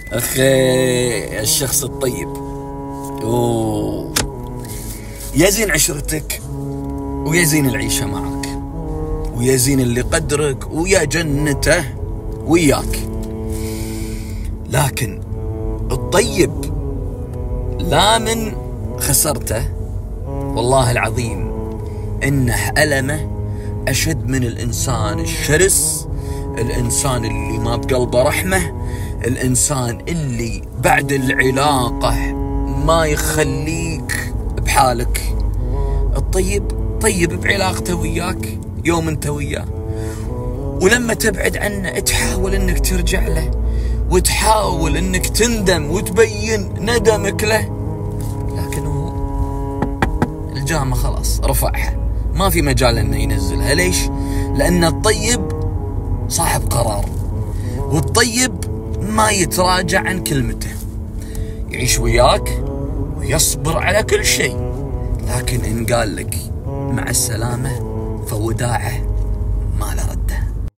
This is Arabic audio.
أخي الشخص الطيب، أوه يا زين عشرتك، ويا زين العيشة معك، ويا زين اللي قدرك، ويا جنته وياك. لكن الطيب لا من خسرته والله العظيم إنه ألمه أشد من الإنسان الشرس، الإنسان اللي ما بقلبه رحمة، الإنسان اللي بعد العلاقة ما يخليك بحالك. الطيب طيب بعلاقته وياك يوم انت وياه، ولما تبعد عنه تحاول انك ترجع له، وتحاول انك تندم وتبين ندمك له، لكن هو الجامة خلاص رفعها، ما في مجال انه ينزلها. ليش؟ لان الطيب صاحب قرار، والطيب ما يتراجع عن كلمته، يعيش وياك ويصبر على كل شيء، لكن إن قال لك مع السلامة فوداعه ما له رده.